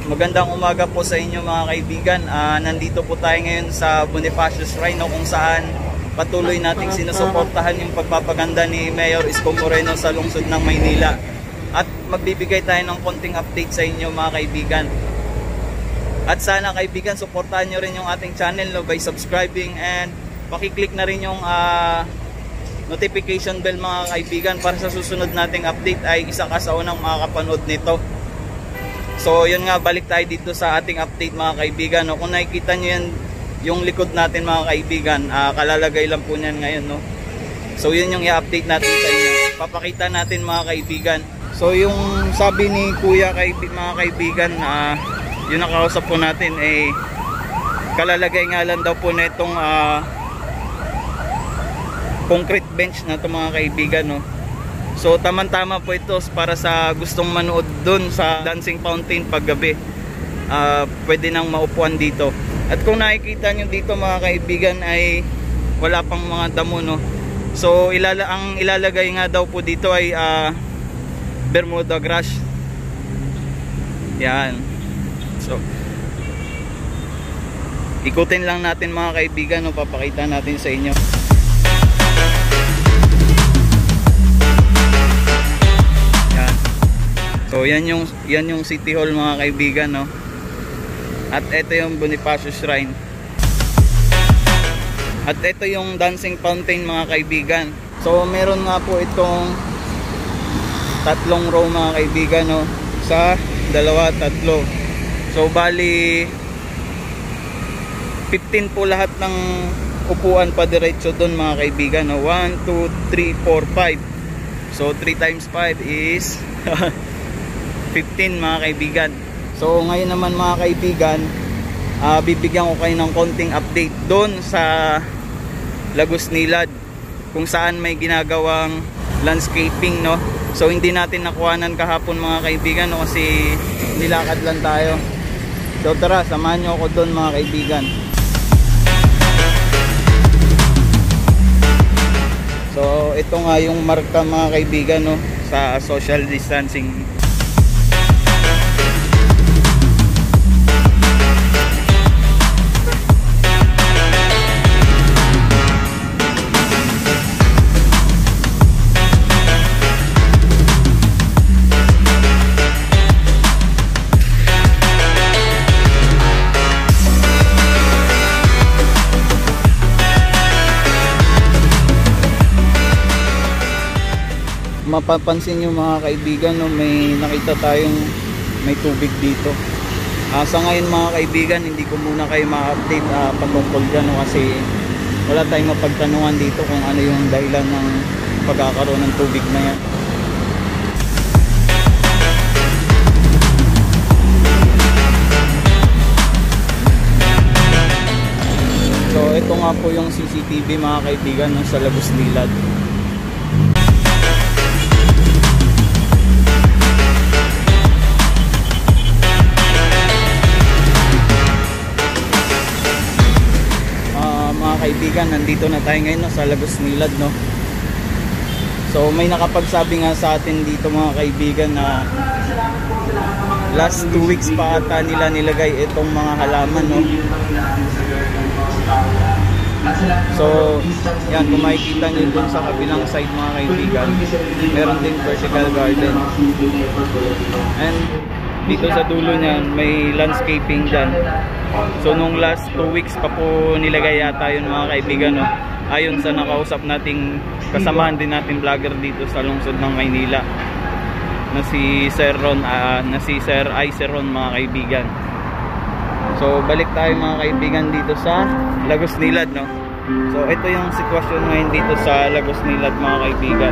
Magandang umaga po sa inyo mga kaibigan. Nandito po tayo ngayon sa Bonifacio Shrine, kung saan patuloy nating sinusuportahan yung pagpapaganda ni Mayor Isko Moreno sa lungsod ng Maynila. At magbibigay tayo ng konting update sa inyo mga kaibigan. At sana kaibigan, suportahan nyo rin yung ating channel by subscribing, and pakiclick na rin yung notification bell mga kaibigan para sa susunod nating update ay isa ka sa unang makakapanood nito. So yun nga, balik tayo dito sa ating update mga kaibigan. Kung nakikita nyo yan, yung likod natin mga kaibigan, kalalagay lang po niyan ngayon, no? So yun yung i-update natin sa inyo, papakita natin mga kaibigan. So yung sabi ni kuya mga kaibigan, yung nakausap po natin ay kalalagay nga lang daw po na itong concrete bench na ito mga kaibigan, no? So tamang-tama po ito para sa gustong manood dun sa dancing fountain paggabi. Pwede nang maupuan dito. At kung nakikita nyo dito mga kaibigan ay wala pang mga damo, no? So ang ilalagay nga daw po dito ay Bermuda grass. Yan. So ikutin lang natin mga kaibigan, no? Papakita natin sa inyo. So yan yung City Hall mga kaibigan, no? At ito yung Bonifacio Shrine. At ito yung dancing fountain mga kaibigan. So meron nga po itong tatlong row mga kaibigan, no? Sa dalawa, tatlo. So bali 15 po lahat ng upuan pa diretso doon mga kaibigan, no? 1, 2, 3, 4, 5. So 3 times 5 is 15 mga kaibigan. So ngayon naman mga kaibigan, bibigyan ko kayo ng konting update doon sa Lagos Nilad, kung saan may ginagawang landscaping, no? So hindi natin nakuhanan kahapon mga kaibigan, no? Kasi nilakad lang tayo. So tara, samahan nyo ako doon mga kaibigan. So ito nga yung marka mga kaibigan, no? Sa social distancing. Mapapansin nyo mga kaibigan, no, may nakita tayong may tubig dito. Sa ngayon mga kaibigan, hindi ko muna kayo ma-update patungkol dyan, no, kasi wala tayong mapagtanungan dito kung ano yung dahilan ng pagkakaroon ng tubig na yan. So ito nga po yung CCTV mga kaibigan, no, sa Lagos Nilad. Kaibigan, nandito na tayo ngayon, no, sa Lagos Nilad, no. So may nakapagsabi nga sa atin dito mga kaibigan na last 2 weeks pa ata nila nilagay itong mga halaman, no. So yan, kung makikita nyo dun sa kabilang side mga kaibigan, meron din vertical garden, and dito sa dulo niyan may landscaping dyan. So nung last 2 weeks pa po nilagay yata yun mga kaibigan, no? Ayon sa nakausap nating kasamahan din natin vlogger dito sa lungsod ng Maynila na si Sir Ron, na si Sir Iceron mga kaibigan. So balik tayo mga kaibigan dito sa Lagos Nilad, no? So ito yung sitwasyon ngayon dito sa Lagos Nilad mga kaibigan.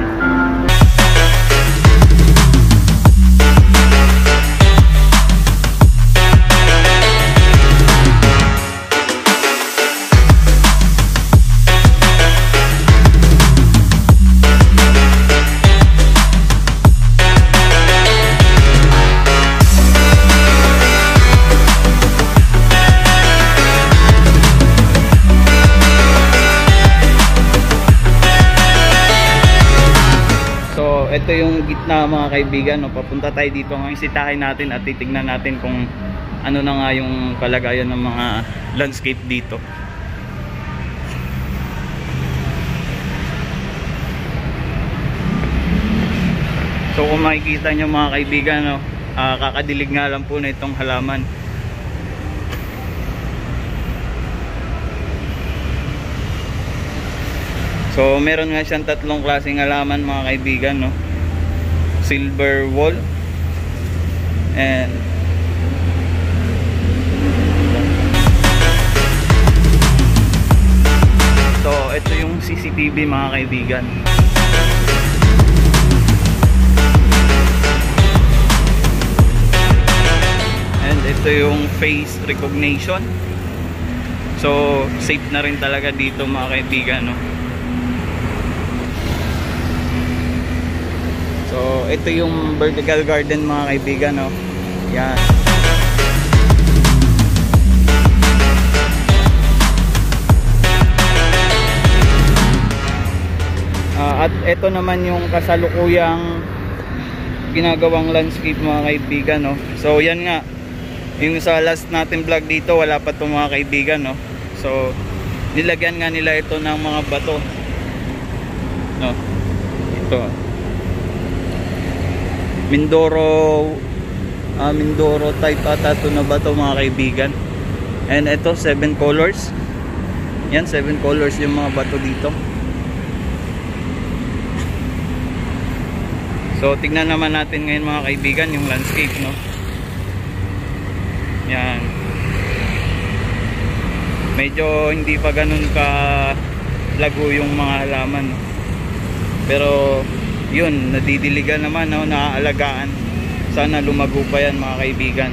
gitna mga kaibigan, no? Papunta tayo dito, ngayon sitahin natin at titignan natin kung ano na nga yung kalagayan ng mga landscape dito. So kung makikita nyo mga kaibigan, no, kakadilig nga lang po na itong halaman. So meron nga siyang tatlong klaseng halaman mga kaibigan, no? Silver wall, and so ito yung CCTV mga kaibigan. And ito yung face recognition. So safe na rin talaga dito mga kaibigan, no? So ito yung vertical garden mga kaibigan, no? Yan. At ito naman yung kasalukuyang ginagawang landscape mga kaibigan, no? So yan nga, yung sa last natin vlog dito wala pa ito mga kaibigan, no? So nilagyan nga nila ito ng mga bato, no? Ito Mindoro type ata ito na bato mga kaibigan. And ito 7 colors. Yan, 7 colors yung mga bato dito. So tignan naman natin ngayon mga kaibigan yung landscape, no? Yan. Medyo hindi pa ganun ka lago yung mga halaman, no? Pero yun, nadidiligan naman, no? Naaalagaan. Sana lumago pa yan mga kaibigan.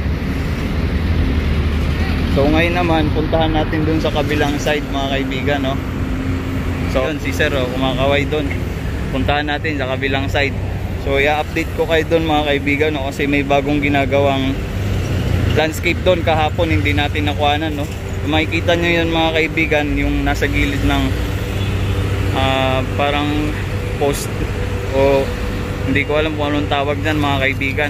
So ngayon naman puntahan natin dun sa kabilang side mga kaibigan, no? So yun, si sir, oh, kumakaway dun. Puntahan natin sa kabilang side. So i-update ko kayo dun mga kaibigan, no? Kasi may bagong ginagawang landscape dun kahapon, hindi natin nakuhanan, no? Kung makikita nyo yun mga kaibigan, yung nasa gilid ng parang post, o hindi ko alam kung anong tawag dyan mga kaibigan.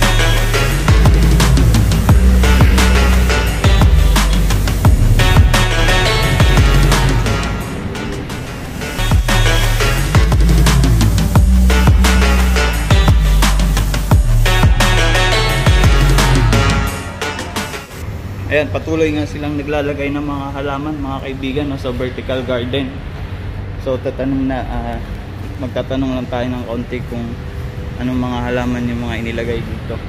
Ayan, patuloy nga silang naglalagay ng mga halaman mga kaibigan, no, sa vertical garden. So magtatanong lang tayo ng konti kung anong mga halaman yung mga inilagay dito.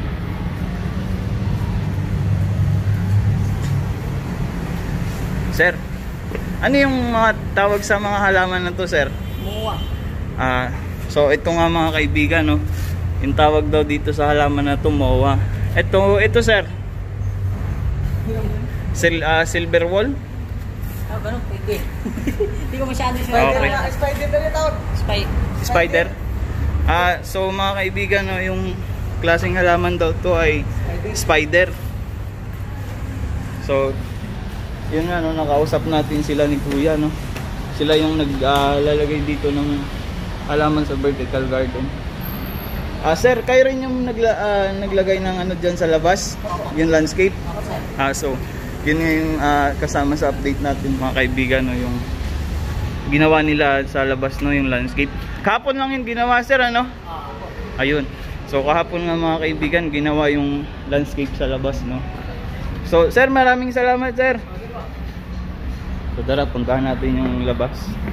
Sir, ano yung mga tawag sa mga halaman na to, sir? Moa. So ito nga mga kaibigan, no, yung tawag daw dito sa halaman na to, moa. Ito sir, silver wall. Ganun, pwede. Hindi ko masyado siya. Okay. Spider na rin tawag. Spider? So mga kaibigan, no, yung klaseng halaman daw to ay spider. So yun nga, no, nakausap natin sila ni kuya, no. Sila yung naglalagay dito ng halaman sa vertical garden. Sir, kayo rin yung naglagay ng ano dyan sa labas, yung landscape. So yun yung kasama sa update natin mga kaibigan, no, yung ginawa nila sa labas, no, yung landscape. Kahapon lang yung ginawa, sir, ano? Ayun. So kahapon nga mga kaibigan ginawa yung landscape sa labas, no. So sir, maraming salamat, sir. So tara, puntahan natin yung labas.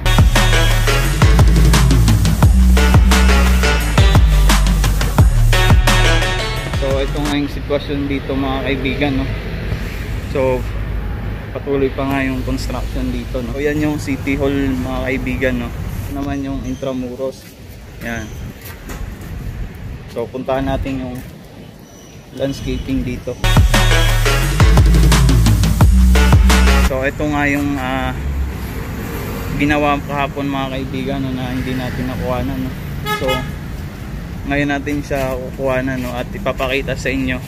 So ito nga yung sitwasyon dito mga kaibigan, no. So patuloy pa nga yung construction dito, no. So yan yung City Hall mga kaibigan, no. Naman yung Intramuros. Yan. So puntahan natin yung landscaping dito. So ito nga yung ginawa kahapon mga kaibigan, no, na hindi natin nakuhanan, no. So ngayon natin siya kukuhanan, no, at ipapakita sa inyo.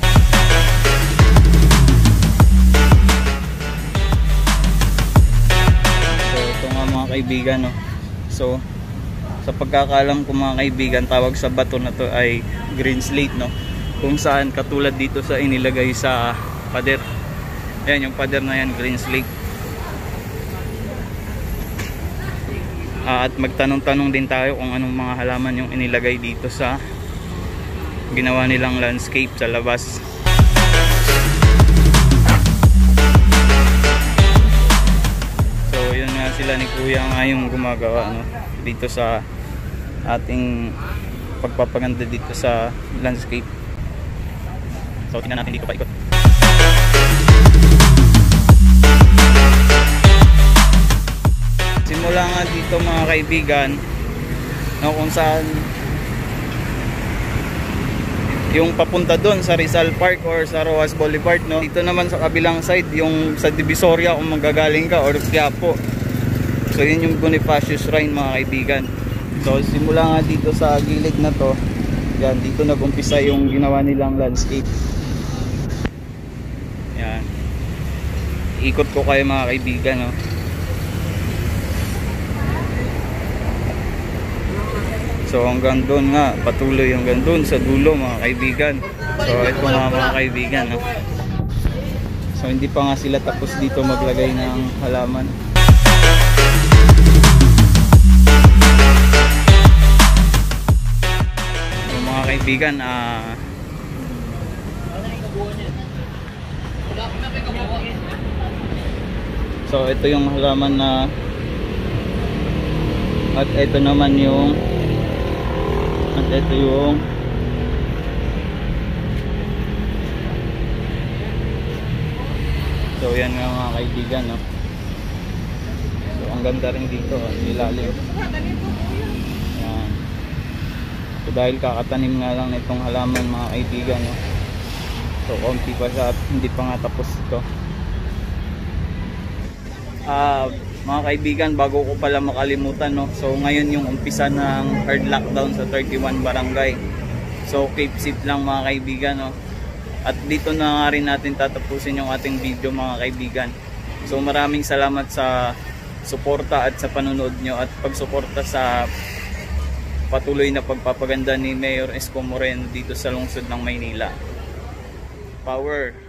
So ito nga mga kaibigan, no. So Sa pagkakalam ko mga kaibigan, tawag sa bato na to ay green slate, no? Kung saan katulad dito sa inilagay sa pader. Ayan yung pader na yan, green slate. At magtanong-tanong din tayo kung anong mga halaman yung inilagay dito sa ginawa nilang landscape sa labas. So yun nga, sila ni Kuya nga yung gumagawa, no, dito sa ating pagpapaganda dito sa landscape. So tingnan natin dito pa ikot. Simula nga dito mga kaibigan, no, kung saan yung papunta doon sa Rizal Park or sa Rojas Boulevard, no. Dito naman sa kabilang side, yung sa Divisoria kung magagaling ka, or Quiapo. So yun yung Bonifacio Shrine mga kaibigan. So simula nga dito sa gilid na to, yan, dito nag-umpisa yung ginawa nilang landscape. Yan. Ikot ko kayo mga kaibigan, no. So hanggang doon nga, patuloy hanggang doon sa dulo mga kaibigan. So ito nga mga kaibigan, no? So hindi pa nga sila tapos dito maglagay ng halaman. So mga kaibigan, so ito yung halaman na, at ito naman yung, at ito yung so yan nga mga kaibigan, no? So ang ganda rin dito, nilalim. Yan. So dahil kakatanim nga lang itong halaman mga kaibigan, no? So konti pa siya at hindi pa nga tapos ito. Mga kaibigan, bago ko pala makalimutan, no, so ngayon yung umpisa ng hard lockdown sa 31 barangay. So keep safe lang mga kaibigan, no? At dito na nga rin natin tatapusin yung ating video mga kaibigan. So maraming salamat sa suporta at sa panonood nyo at pagsuporta sa patuloy na pagpapaganda ni Mayor Isko Moreno dito sa lungsod ng Maynila. Power!